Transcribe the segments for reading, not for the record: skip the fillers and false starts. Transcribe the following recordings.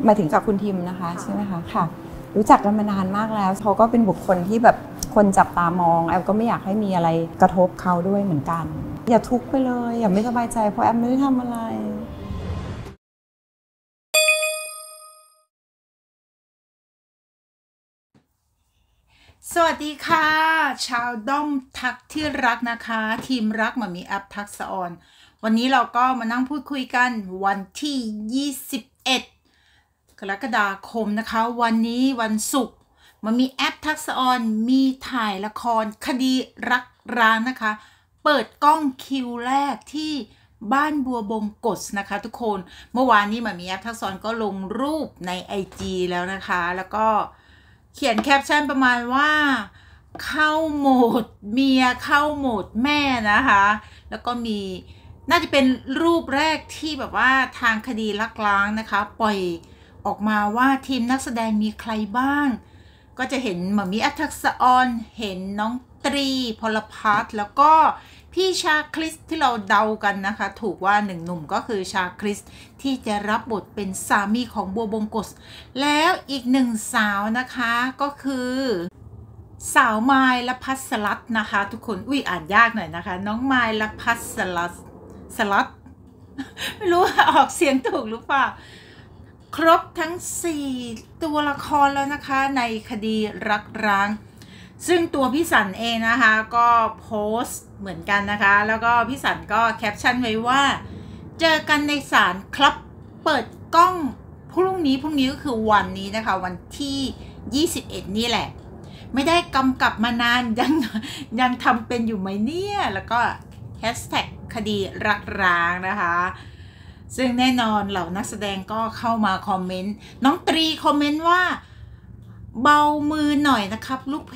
หมายถึงกับคุณทิมนะคะใช่ไหมคะค่ะรู้จักกันมานานมากแล้วเขาก็เป็นบุคคลที่แบบคนจับตามองแอมก็ไม่อยากให้มีอะไรกระทบเขาด้วยเหมือนกันอย่าทุกข์ไปเลยอย่าไม่สบายใจเพราะแอมไม่ได้ทำอะไรสวัสดีค่ะชาวด้อมทักที่รักนะคะทีมรักมามีแอปทักษะออนวันนี้เราก็มานั่งพูดคุยกันวันที่21กรกฎาคมนะคะวันนี้วันศุกร์มามีแอปทักษะออนมีถ่ายละครคดีรักร้างนะคะเปิดกล้องคิวแรกที่บ้านบัวบงกฎนะคะทุกคนเมื่อวานนี้มามีแอปทักษะออนก็ลงรูปใน IG แล้วนะคะแล้วก็เขียนแคปชั่นประมาณว่าเข้าโหมดเมียเข้าโหมดแม่นะคะแล้วก็มีน่าจะเป็นรูปแรกที่แบบว่าทางคดีลักล้างนะคะปล่อยออกมาว่าทีมนักแสดงมีใครบ้างก็จะเห็นหม่ามีแอปทักษะออนเห็นน้องตรีพลพัฒน์แล้วก็พี่ชาคริสที่เราเดากันนะคะถูกว่าหนึ่งหนุ่มก็คือชาคริสที่จะรับบทเป็นสามีของบัวบงกฎแล้วอีกหนึ่งสาวนะคะก็คือสาวไมล์ละพัสรัตน์นะคะทุกคนอ่านยากหน่อยนะคะน้องไมล์ละพัสรัตน์ไม่รู้ออกเสียงถูกหรือเปล่าครบทั้ง4ตัวละครแล้วนะคะในคดีรักร้างซึ่งตัวพี่สันเองนะคะก็โพสต์เหมือนกันนะคะแล้วก็พี่สันก็แคปชั่นไว้ว่าเจอกันในศาลครับเปิดกล้องพรุ่งนี้ก็คือวันนี้นะคะวันที่21นี่แหละไม่ได้กำกับมานานยังทำเป็นอยู่ไหมเนี่ยแล้วก็แฮชแท็กคดีรักร้างนะคะซึ่งแน่นอนเหล่านักแสดงก็เข้ามาคอมเมนต์น้องตรีคอมเมนต์ว่าเบามือหน่อยนะครับลูก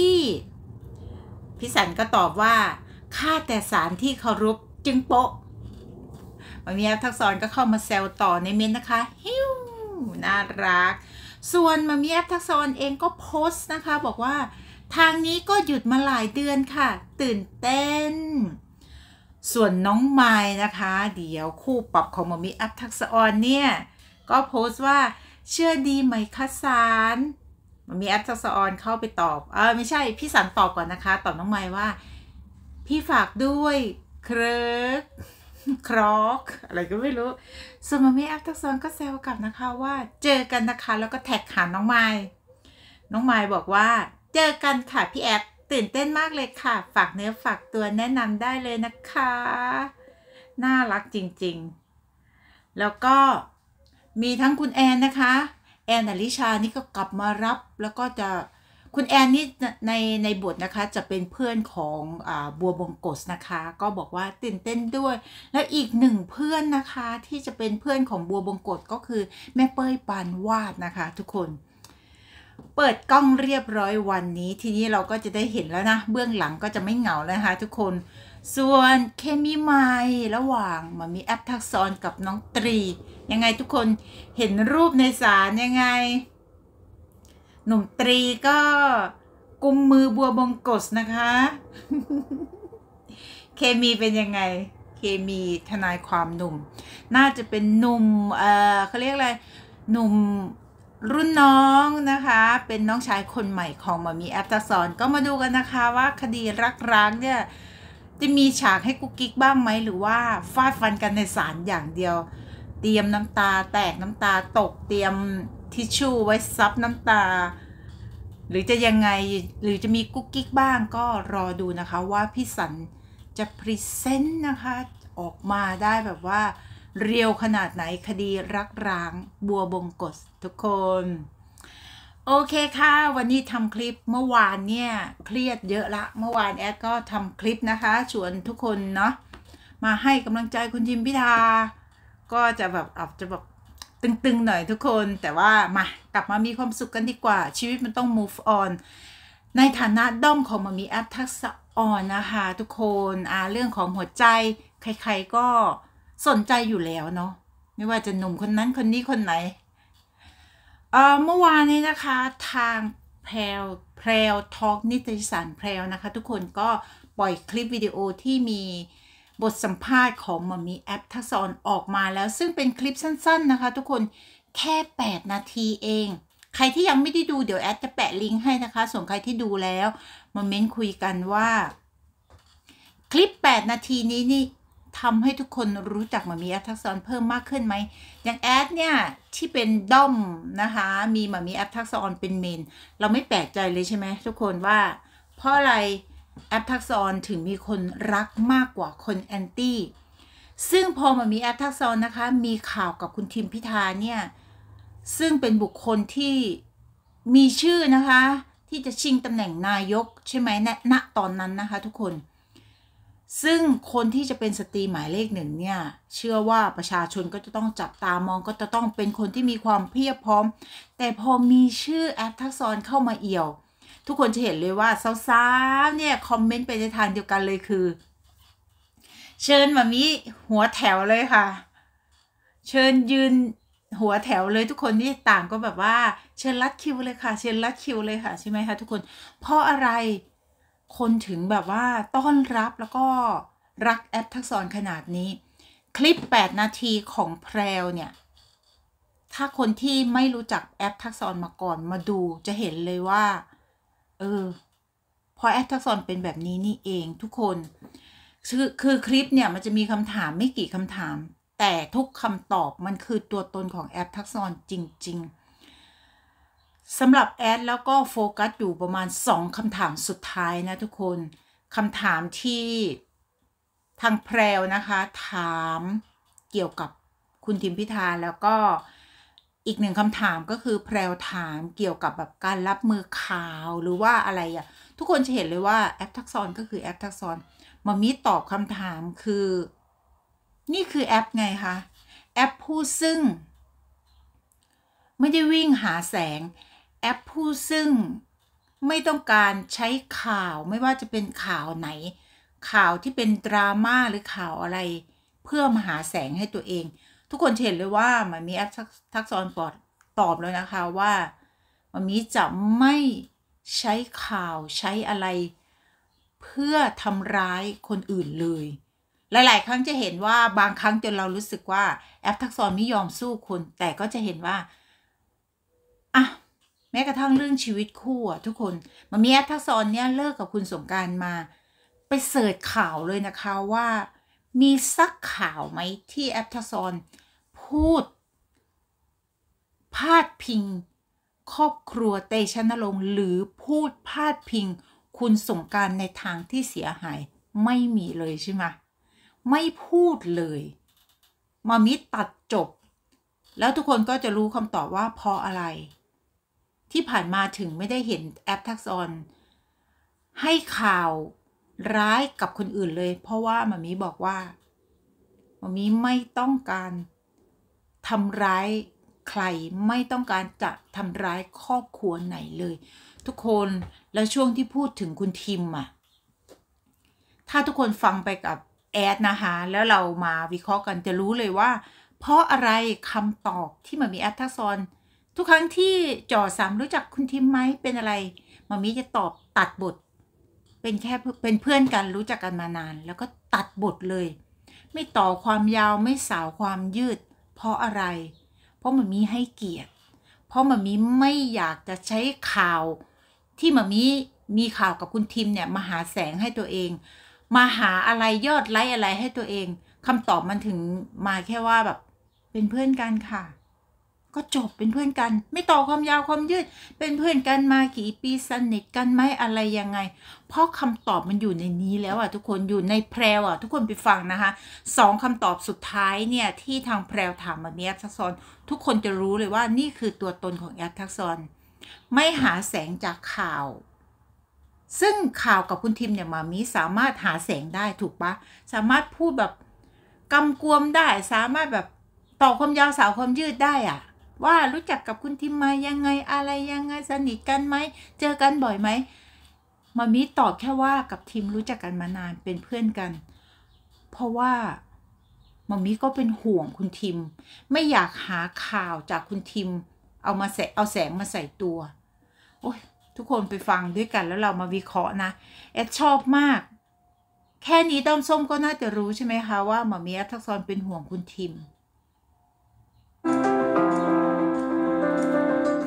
พี่สันก็ตอบว่าข้าแต่ศาลที่เคารพจึงโป๊ะมามีแอปทักษะออนก็เข้ามาแซวต่อในเมนต์นะคะฮิวน่ารักส่วนมามีแอปทักษะออนเองก็โพสต์นะคะบอกว่าทางนี้ก็หยุดมาหลายเดือนค่ะตื่นเต้นส่วนน้องไมล์นะคะเดี๋ยวคู่ปรับของมามีแอปทักษะออนเนี่ยก็โพสต์ว่าเชื่อดีไหมคะศาลมันมีแอปทักษะออนเข้าไปตอบไม่ใช่พี่สันตอบก่อนนะคะตอบน้องไมล์ว่าพี่ฝากด้วยเคริกครอกอะไรก็ไม่รู้ส่วนมันมีแอปทักษะออนก็แซวกลับนะคะว่าเจอกันนะคะแล้วก็แท็กหาน้องไมล์บอกว่าเจอกันค่ะพี่แอปตื่นเต้นมากเลยค่ะฝากเนื้อฝากตัวแนะนำได้เลยนะคะน่ารักจริงๆแล้วก็มีทั้งคุณแอนนะคะแอนอลิชานี่ก็กลับมารับแล้วก็จะคุณแอนนี่ในบทนะคะจะเป็นเพื่อนของบัวบงกฎนะคะก็บอกว่าตื่นเต้นด้วยและอีกหนึ่งเพื่อนนะคะที่จะเป็นเพื่อนของบัวบงกฎก็คือแม่เป้ยปานวาดนะคะทุกคนเปิดกล้องเรียบร้อยวันนี้ทีนี้เราก็จะได้เห็นแล้วนะเบื้องหลังก็จะไม่เหงาแล้วนะคะทุกคนส่วนเคมีใหม่ระหว่างมามีแอปทักษะออนกับน้องตรียังไงทุกคนเห็นรูปในศาลยังไงหนุ่มตรีก็กุมมือบัวบงกฎนะคะ เคมีเป็นยังไงเคมีทนายความหนุ่มน่าจะเป็นหนุ่มเขาเรียกอะไรหนุ่มรุ่นน้องนะคะเป็นน้องชายคนใหม่ของมามีแอปทักษะออนก็มาดูกันนะคะว่าคดีรักร้างเนี่ยจะมีฉากให้กุ๊กกิ๊กบ้างไหมหรือว่าฟาดฟันกันในศาลอย่างเดียวเตรียมน้ำตาแตกน้ำตาตกเตรียมทิชชู่ไว้ซับน้ำตาหรือจะยังไงหรือจะมีกุ๊กกิ๊กบ้างก็รอดูนะคะว่าพี่สันจะพรีเซนต์นะคะออกมาได้แบบว่าเรียวขนาดไหนคดีรักร้างบัวบงกฎทุกคนโอเคค่ะวันนี้ทำคลิปเมื่อวานเนี่ยเครียดเยอะละเมื่อวานแอดก็ทำคลิปนะคะชวนทุกคนเนาะมาให้กำลังใจคุณทิมพิธาก็จะแบบอาจจะแบบตึงๆหน่อยทุกคนแต่ว่ามากลับมามีความสุขกันดีกว่าชีวิตมันต้อง move on ในฐานะด้อมของมามีแอปทักษะออนนะคะทุกคนเรื่องของหัวใจใครๆก็สนใจอยู่แล้วเนาะไม่ว่าจะหนุ่มคนนั้นคนนี้คนไหนเมื่อวานนี้นะคะทางแพรวทอล์กนิตยสารแพรวนะคะทุกคนก็ปล่อยคลิปวิดีโอที่มีบทสัมภาษณ์ของมามีแอปทักษะออนออกมาแล้วซึ่งเป็นคลิปสั้นๆนะคะทุกคนแค่8 นาทีเองใครที่ยังไม่ได้ดูเดี๋ยวแอดจะแปะลิงก์ให้นะคะส่วนใครที่ดูแล้วมาเม้นคุยกันว่าคลิป8 นาทีนี้นี่ทำให้ทุกคนรู้จักมามีแอปทักษรเพิ่มมากขึ้นไหมอย่างแอดเนี่ยที่เป็นด้อมนะคะมีมามีแอปทักษรเป็นเมนเราไม่แปลกใจเลยใช่ไหมทุกคนว่าเพราะอะไรแอปทักษรถึงมีคนรักมากกว่าคนแอนตี้ซึ่งพอมามีแอปทักษรนะคะมีข่าวกับคุณทิมพิธาเนี่ยซึ่งเป็นบุคคลที่มีชื่อนะคะที่จะชิงตำแหน่งนายกใช่ไหมณตอนนั้นนะคะทุกคนซึ่งคนที่จะเป็นสตรีหมายเลขหนึ่งเนี่ยเชื่อว่าประชาชนก็จะต้องจับตามองก็จะต้องเป็นคนที่มีความเพียบพร้อมแต่พอมีชื่อแอปทักษรเข้ามาเอี่ยวทุกคนจะเห็นเลยว่าสาวๆเนี่ยคอมเมนต์ไปในทางเดียวกันเลยคือเชิญมามีหัวแถวเลยค่ะเชิญยืนหัวแถวเลยทุกคนนี่ต่างก็แบบว่าเชิญรัดคิวเลยค่ะเชิญรัดคิวเลยค่ะใช่ไหมคะทุกคนเพราะอะไรคนถึงแบบว่าต้อนรับแล้วก็รักแอปทักษรขนาดนี้คลิป8 นาทีของแพรวเนี่ยถ้าคนที่ไม่รู้จักแอปทักษรมาก่อนมาดูจะเห็นเลยว่าพอแอปทักษรเป็นแบบนี้นี่เองทุกคนคือคลิปเนี่ยมันจะมีคำถามไม่กี่คำถามแต่ทุกคำตอบมันคือตัวตนของแอปทักษรจริงๆสำหรับแอดแล้วก็โฟกัสอยู่ประมาณ2 คำถามสุดท้ายนะทุกคนคำถามที่ทางแพรวนะคะถามเกี่ยวกับคุณทิมพิธาแล้วก็อีก1 คำถามก็คือแพรวถามเกี่ยวกับแบบการรับมือข่าวหรือว่าอะไรอะทุกคนจะเห็นเลยว่าแอปทักษรก็คือแอปทักษรมามีตอบคำถามคือนี่คือแอปไงคะแอปผู้ซึ่งไม่ได้วิ่งหาแสงแอปผู้ซึ่งไม่ต้องการใช้ข่าวไม่ว่าจะเป็นข่าวไหนข่าวที่เป็นดราม่าหรือข่าวอะไรเพื่อมาหาแสงให้ตัวเองทุกคนเห็นเลยว่ามันมีแอปทักษรตอบแล้วนะคะว่ามันมีจะไม่ใช้ข่าวใช้อะไรเพื่อทำร้ายคนอื่นเลยหลายๆครั้งจะเห็นว่าบางครั้งจนเรารู้สึกว่าแอปทักษรไม่ยอมสู้คนแต่ก็จะเห็นว่าแม้กระทั่งเรื่องชีวิตคู่ทุกคนมันมีแอปทักษรเนี่ยเลิกกับคุณสงกรานต์มาไปเสิร์ชข่าวเลยนะคะว่ามีสักข่าวไหมที่แอปทักษรพูดพาดพิงครอบครัวเตชะนรงค์หรือพูดพาดพิงคุณสงกรานต์ในทางที่เสียหายไม่มีเลยใช่ไหมไม่พูดเลยมามิตัดจบแล้วทุกคนก็จะรู้คำตอบว่าเพราะอะไรที่ผ่านมาถึงไม่ได้เห็นแอปทักษรให้ข่าวร้ายกับคนอื่นเลยเพราะว่ามามิบอกว่ามามิไม่ต้องการทำร้ายใครไม่ต้องการจะทำร้ายครอบครัวไหนเลยทุกคนแล้วช่วงที่พูดถึงคุณทิมถ้าทุกคนฟังไปกับแอดนะคะแล้วเรามาวิเคราะห์กันจะรู้เลยว่าเพราะอะไรคำตอบที่มันมีแอปทักษรทุกครั้งที่จ่อสามรู้จักคุณทิมไหมเป็นอะไรมามิจะตอบตัดบทเป็นแค่เป็นเพื่อนกันรู้จักกันมานานแล้วก็ตัดบทเลยไม่ต่อความยาวไม่สาวความยืดเพราะอะไรเพราะมามิให้เกียรติเพราะมามิไม่อยากจะใช้ข่าวที่มามิมีข่าวกับคุณทิมเนี่ยมาหาแสงให้ตัวเองมาหาอะไรยอดไลค์อะไรให้ตัวเองคำตอบมันถึงมาแค่ว่าแบบเป็นเพื่อนกันค่ะก็จบเป็นเพื่อนกันไม่ต่อความยาวความยืดเป็นเพื่อนกันมากี่ปีสนิทกันไหมอะไรยังไงเพราะคำตอบมันอยู่ในนี้แล้วทุกคนอยู่ในแพรวทุกคนไปฟังนะคะ2 คำตอบสุดท้ายเนี่ยที่ทางแพรวถามมามีแอปทักษรทุกคนจะรู้เลยว่านี่คือตัวตนของแอปทักษรไม่หาแสงจากข่าวซึ่งข่าวกับคุณทิมเนี่ยมามีสามารถหาแสงได้ถูกปะสามารถพูดแบบกำกวมได้สามารถแบบต่อความยาวสาวความยืดได้ว่ารู้จักกับคุณทิมมายังไงอะไรยังไงสนิทกันไหมเจอกันบ่อยไหมมามีตอบแค่ว่ากับทิมรู้จักกันมานานเป็นเพื่อนกันเพราะว่ามามีก็เป็นห่วงคุณทิมไม่อยากหาข่าวจากคุณทิมเอาแสงมาใส่ตัวโอ้ยทุกคนไปฟังด้วยกันแล้วเรามาวิเคราะห์นะแอดชอบมากแค่นี้ด้อมส้มก็น่าจะรู้ใช่ไหมคะว่ามามีแอปทักษรเป็นห่วงคุณทิม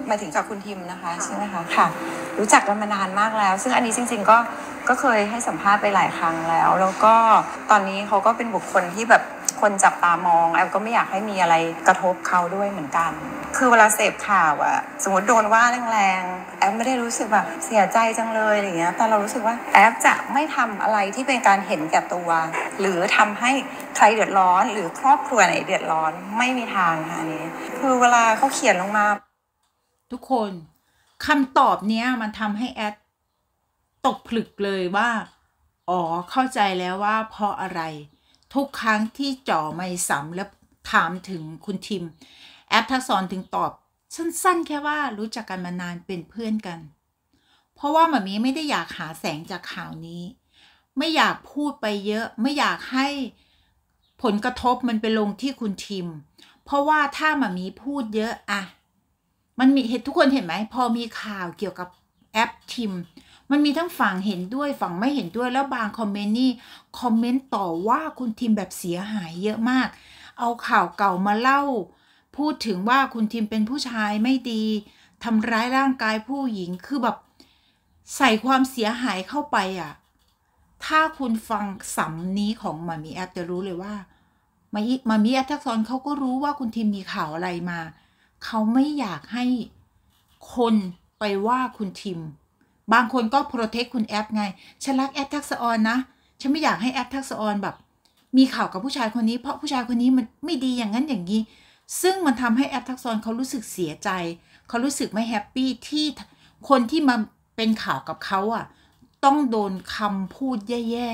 หมายถึงกับคุณทิมนะคะใช่ไหมคะค่ะรู้จักกันมานานมากแล้วซึ่งอันนี้จริงๆก็เคยให้สัมภาษณ์ไปหลายครั้งแล้วก็ตอนนี้เขาก็เป็นบุคคลที่แบบคนจับตามองแอลก็ไม่อยากให้มีอะไรกระทบเขาด้วยเหมือนกันคือเวลาเสพข่าวอะสมมติโดนว่าแรงๆแอลไม่ได้รู้สึกแบบเสียใจจังเลยอะไรเงี้ยแต่เรารู้สึกว่าแอลจะไม่ทำอะไรที่เป็นการเห็นแก่ตัวหรือทำให้ใครเดือดร้อนหรือครอบครัวไหนเดือดร้อนไม่มีทางค่ะอันนี้คือเวลาเขาเขียนลงมาทุกคนคำตอบเนี้ยมันทำให้แอดตกผลึกเลยว่าอ๋อเข้าใจแล้วว่าเพราะอะไรทุกครั้งที่จ่อไมค์ซ้ำแล้วถามถึงคุณทิมแอดทักษรถึงตอบสั้นๆแค่ว่ารู้จักกันมานานเป็นเพื่อนกันเพราะว่าหมามีไม่ได้อยากหาแสงจากข่าวนี้ไม่อยากพูดไปเยอะไม่อยากให้ผลกระทบมันไปลงที่คุณทิมเพราะว่าถ้าหมามีพูดเยอะอะมันมีทุกคนเห็นไหมพอมีข่าวเกี่ยวกับแอปทิมมันมีทั้งฝั่งเห็นด้วยฝั่งไม่เห็นด้วยแล้วบางคอมเมนต์นี่คอมเมนต์ต่อว่าคุณทิมแบบเสียหายเยอะมากเอาข่าวเก่ามาเล่าพูดถึงว่าคุณทิมเป็นผู้ชายไม่ดีทำร้ายร่างกายผู้หญิงคือแบบใส่ความเสียหายเข้าไปอ่ะถ้าคุณฟังสำนี้ของหมามีแอปจะรู้เลยว่าหมามีแอปทักษรเขาก็รู้ว่าคุณทิมมีข่าวอะไรมาเขาไม่อยากให้คนไปว่าคุณทิมบางคนก็โปรเทคคุณแอปไงฉันรักแอปทักษรนะฉันไม่อยากให้แอปทักษรแบบมีข่าวกับผู้ชายคนนี้เพราะผู้ชายคนนี้มันไม่ดีอย่างนั้นอย่างนี้ซึ่งมันทำให้แอปทักษรเขารู้สึกเสียใจเขารู้สึกไม่แฮปปี้ที่คนที่มาเป็นข่าวกับเขาอ่ะต้องโดนคำพูดแย่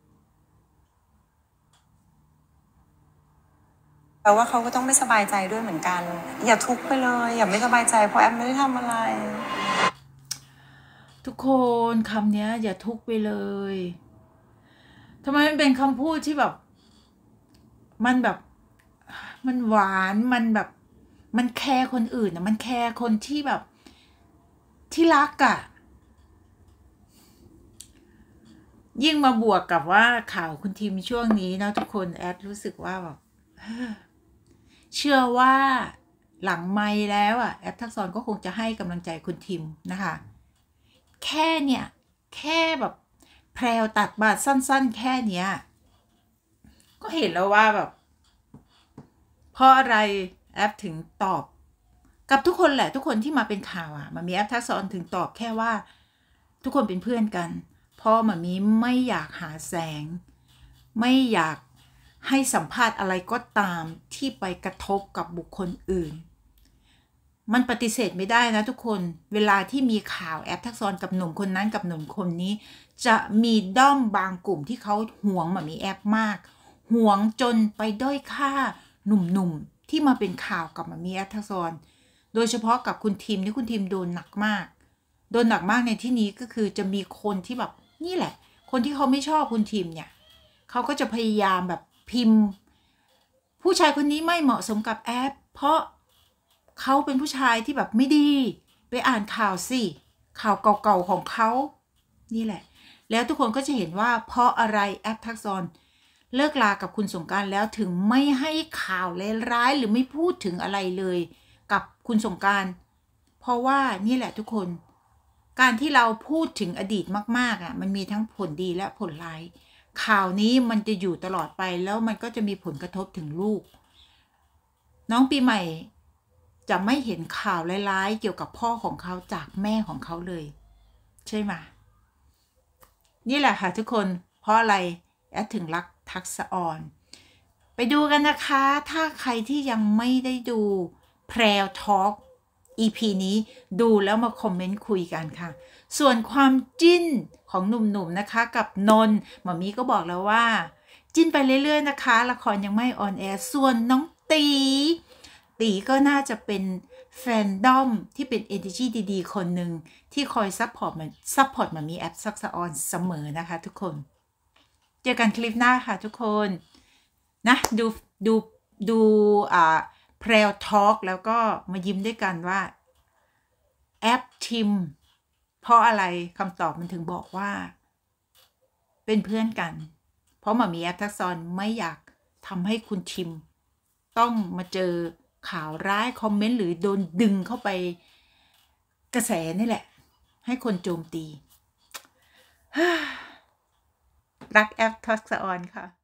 แปลว่าเขาก็ต้องไม่สบายใจด้วยเหมือนกันอย่าทุกข์ไปเลยอย่าไม่สบายใจเพราะแอมไม่ได้ทำอะไรทุกคนคำนี้อย่าทุกข์ไปเลยทำไมมันเป็นคำพูดที่แบบมันแบบมันหวานมันแบบมันแคร์คนอื่นนะมันแคร์คนที่แบบที่รักอะยิ่งมาบวกกับว่าข่าวคุณทิมช่วงนี้นะทุกคนแอดรู้สึกว่าแบบเชื่อว่าหลังไมค์แล้วอ่ะแอดทักษรก็คงจะให้กำลังใจคุณทิมนะคะแค่เนี่ยแค่แบบแพรวตัดบาดสั้นๆแค่เนี้ยก็เห็นแล้วว่าแบบเพราะอะไรแอปถึงตอบกับทุกคนแหละทุกคนที่มาเป็นข่าวอ่ะมันมีแอปทักษรถึงตอบแค่ว่าทุกคนเป็นเพื่อนกันเพราะมันมีไม่อยากหาแสงไม่อยากให้สัมภาษณ์อะไรก็ตามที่ไปกระทบกับบุคคลอื่นมันปฏิเสธไม่ได้นะทุกคนเวลาที่มีข่าวแอปทักษรกับหนุ่มคนนั้นกับหนุ่มคนนี้จะมีด้อมบางกลุ่มที่เขาหวงมันมีแอปมากหวงจนไปด้อยค่าหนุ่มๆที่มาเป็นข่าวกับมันมีแอปทักษรโดยเฉพาะกับคุณทิมที่คุณทิมโดนหนักมากโดนหนักมากในที่นี้ก็คือจะมีคนที่แบบนี่แหละคนที่เขาไม่ชอบคุณทิมเนี่ยเขาก็จะพยายามแบบพิมพ์ผู้ชายคนนี้ไม่เหมาะสมกับแอปเพราะเขาเป็นผู้ชายที่แบบไม่ดีไปอ่านข่าวสิข่าวเก่าๆของเขานี่แหละแล้วทุกคนก็จะเห็นว่าเพราะอะไรแอปทักษรเลิกลากับคุณสงกรานต์แล้วถึงไม่ให้ข่าวร้ายๆหรือไม่พูดถึงอะไรเลยกับคุณสงกรานต์เพราะว่านี่แหละทุกคนการที่เราพูดถึงอดีตมากๆอ่ะมันมีทั้งผลดีและผลร้ายข่าวนี้มันจะอยู่ตลอดไปแล้วมันก็จะมีผลกระทบถึงลูกน้องปีใหม่จะไม่เห็นข่าวร้ายๆเกี่ยวกับพ่อของเขาจากแม่ของเขาเลยใช่ไหมนี่แหละค่ะทุกคนเพราะอะไรแอดถึงรักทักษออนไปดูกันนะคะถ้าใครที่ยังไม่ได้ดูแพรวทอล์ก EP นี้ดูแล้วมาคอมเมนต์คุยกันค่ะส่วนความจิ้นของหนุ่มๆนะคะกับนนท์หมอมีก็บอกแล้วว่าจิ้นไปเรื่อยๆนะคะละครยังไม่ออนแอร์ส่วนน้องตีก็น่าจะเป็นแฟนดอมที่เป็น energy ดีๆคนหนึ่งที่คอยซัพพอร์ตมันมีแอปซักซะออนเสมอนะคะทุกคนเจอกันคลิปหน้าค่ะทุกคนนะดูแพรวทอล์กแล้วก็มายิ้มด้วยกันว่าแอปทิมเพราะอะไรคำตอบมันถึงบอกว่าเป็นเพื่อนกันเพราะหมอมีแอปทักษรไม่อยากทำให้คุณทิมต้องมาเจอข่าวร้ายคอมเมนต์หรือโดนดึงเข้าไปกระแสนี่แหละให้คนโจมตี รักแอปทักษะออนค่ะ